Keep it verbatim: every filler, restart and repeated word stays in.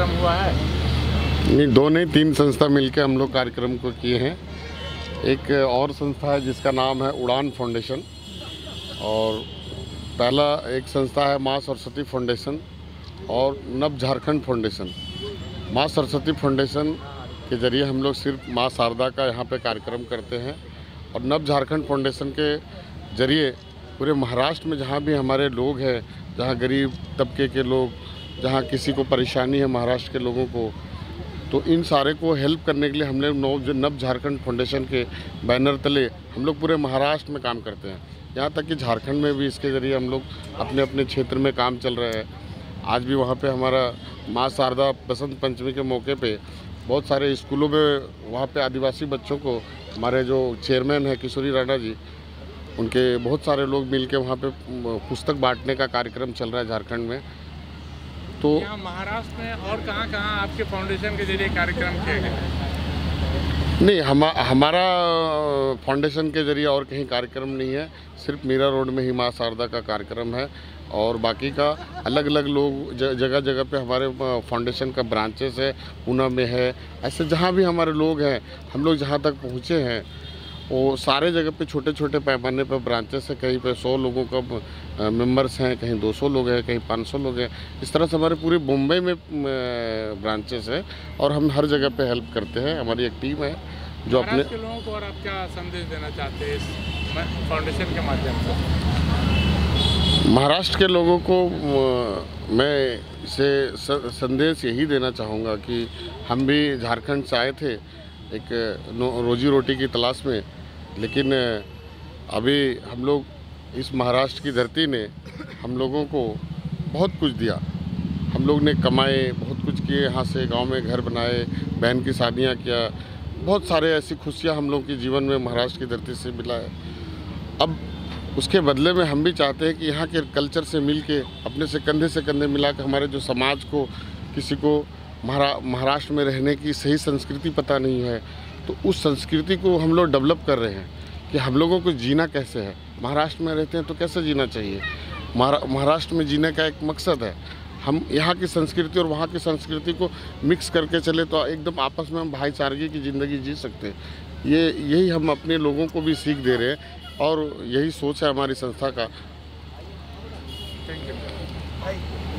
कार्यक्रम हुआ है? नहीं, दो नहीं तीन संस्था मिलकर हम लोग कार्यक्रम को किए हैं। एक और संस्था है जिसका नाम है उड़ान फाउंडेशन, और पहला एक संस्था है माँ सरस्वती फाउंडेशन और नव झारखंड फाउंडेशन। माँ सरस्वती फाउंडेशन के जरिए हम लोग सिर्फ माँ शारदा का यहाँ पे कार्यक्रम करते हैं, और नव झारखंड फाउंडेशन के जरिए पूरे महाराष्ट्र में जहाँ भी हमारे लोग हैं, जहाँ गरीब तबके के लोग, जहाँ किसी को परेशानी है महाराष्ट्र के लोगों को, तो इन सारे को हेल्प करने के लिए हमने नव नव झारखंड फाउंडेशन के बैनर तले हम लोग पूरे महाराष्ट्र में काम करते हैं। यहाँ तक कि झारखंड में भी इसके ज़रिए हम लोग अपने अपने क्षेत्र में काम चल रहे हैं। आज भी वहाँ पे हमारा माँ शारदा बसंत पंचमी के मौके पे बहुत सारे स्कूलों में वहाँ पे आदिवासी बच्चों को हमारे जो चेयरमैन हैं किशोरी राणा जी, उनके बहुत सारे लोग मिल के वहाँ पे पुस्तक बांटने का कार्यक्रम चल रहा है झारखंड में। तो यहाँ महाराष्ट्र में और कहाँ कहाँ आपके फाउंडेशन के जरिए कार्यक्रम किए गए? नहीं, हम हमारा फाउंडेशन के जरिए और कहीं कार्यक्रम नहीं है, सिर्फ मीरा रोड में ही माँ शारदा का कार्यक्रम है, और बाकी का अलग अलग लोग जगह जगह पे हमारे फाउंडेशन का ब्रांचेस है, पूना में है, ऐसे जहाँ भी हमारे लोग हैं, हम लोग जहाँ तक पहुँचे हैं वो सारे जगह पे छोटे छोटे पैमाने पर ब्रांचेस है। कहीं पे सौ लोगों का मेंबर्स हैं, कहीं दो सौ लोग हैं, कहीं पाँच सौ लोग हैं। इस तरह से हमारे पूरे मुंबई में ब्रांचेस है, और हम हर जगह पे हेल्प करते हैं। हमारी एक टीम है जो अपने के लोगों को। और आप क्या संदेश देना चाहते हैं इस फाउंडेशन के माध्यम से? महाराष्ट्र के लोगों को मैं इसे संदेश यही देना चाहूँगा कि हम भी झारखंड से आए थे एक रोजी रोटी की तलाश में, लेकिन अभी हम लोग इस महाराष्ट्र की धरती ने हम लोगों को बहुत कुछ दिया। हम लोग ने कमाए, बहुत कुछ किए, यहाँ से गांव में घर बनाए, बहन की शादियाँ किया, बहुत सारे ऐसी खुशियाँ हम लोग के जीवन में महाराष्ट्र की धरती से मिला है। अब उसके बदले में हम भी चाहते हैं कि यहाँ के कल्चर से मिल के, अपने से कंधे से कंधे मिला के, हमारे जो समाज को, किसी को महारा महाराष्ट्र में रहने की सही संस्कृति पता नहीं है, तो उस संस्कृति को हम लोग डेवलप कर रहे हैं कि हम लोगों को जीना कैसे है। महाराष्ट्र में रहते हैं तो कैसे जीना चाहिए, महाराष्ट्र में जीने का एक मकसद है। हम यहाँ की संस्कृति और वहाँ की संस्कृति को मिक्स करके चले तो एकदम आपस में हम भाईचारे की ज़िंदगी जी सकते हैं। ये यही हम अपने लोगों को भी सीख दे रहे हैं, और यही सोच है हमारी संस्था का। Thank you.